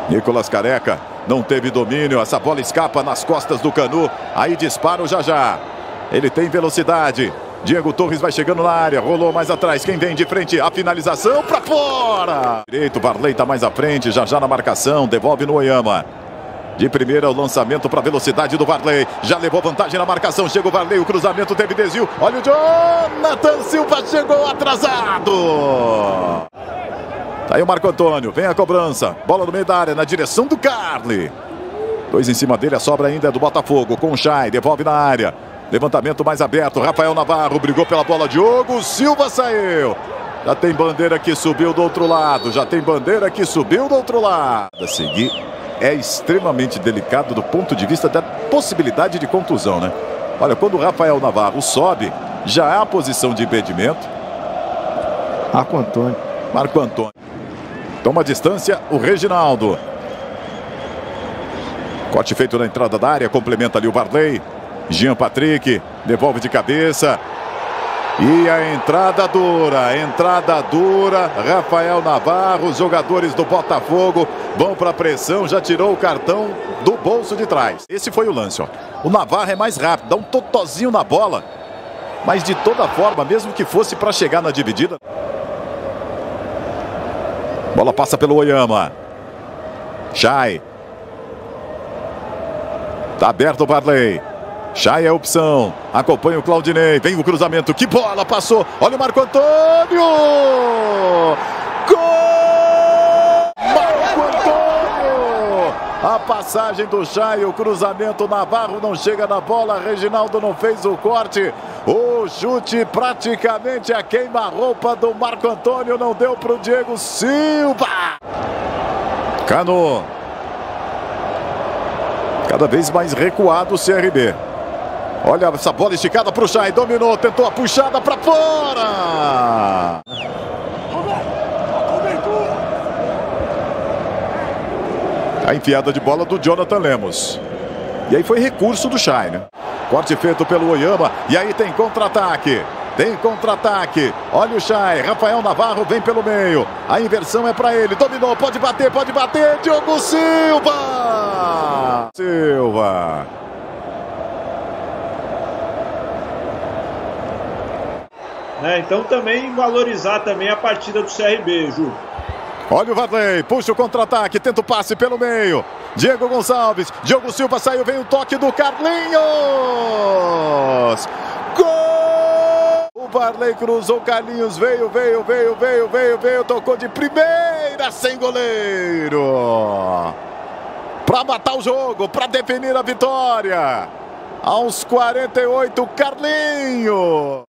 Nicolas Careca não teve domínio, essa bola escapa nas costas do Canu, aí dispara o Jajá. Ele tem velocidade. Diego Torres vai chegando na área, rolou mais atrás, quem vem de frente, a finalização pra fora! Direito, Varley tá mais à frente, Jajá na marcação, devolve no Oyama. De primeira o lançamento para a velocidade do Varley, já levou vantagem na marcação, chega o Varley, o cruzamento teve desvio, olha o Jonathan Silva, chegou atrasado! Tá aí o Marco Antônio, vem a cobrança, bola no meio da área, na direção do Carli. 2 em cima dele, a sobra ainda é do Botafogo, com o Chay, devolve na área. Levantamento mais aberto, Rafael Navarro brigou pela bola, Diogo Silva saiu. Já tem bandeira que subiu do outro lado, já tem bandeira que subiu do outro lado. A seguir é extremamente delicado do ponto de vista da possibilidade de contusão, né? Olha, quando o Rafael Navarro sobe, já é a posição de impedimento. Marco Antônio. Toma distância o Reginaldo. Corte feito na entrada da área, complementa ali o Varley. Jean Patrick, devolve de cabeça. E a entrada dura, Rafael Navarro, os jogadores do Botafogo vão para a pressão, já tirou o cartão do bolso de trás. Esse foi o lance, ó. O Navarro é mais rápido, dá um totozinho na bola, mas de toda forma, mesmo que fosse para chegar na dividida. Bola passa pelo Oyama. Chay. Tá aberto o Varley. Chay é a opção, acompanha o Claudinei, vem o cruzamento, que bola, passou, olha o Marco Antônio! Gol! Marco Antônio! A passagem do Chay, o cruzamento, Navarro não chega na bola, Reginaldo não fez o corte, o chute praticamente a queima-roupa do Marco Antônio, não deu para o Diego Silva! Canu. Cada vez mais recuado o CRB. Olha essa bola esticada para o Chay, dominou, tentou a puxada para fora. A enfiada de bola do Jonathan Lemos. E aí foi recurso do Chay, né? Corte feito pelo Oyama, e aí tem contra-ataque. Olha o Chay, Rafael Navarro vem pelo meio. A inversão é para ele, dominou, pode bater, Diogo Silva! Então também valorizar também a partida do CRB, Ju. Olha o Varley, puxa o contra-ataque, tenta o passe pelo meio. Diego Gonçalves, Diogo Silva saiu, vem o toque do Carlinhos. Gol! O Varley cruzou, Carlinhos veio, tocou de primeira sem goleiro. Para matar o jogo, para definir a vitória. Aos 48, Carlinhos.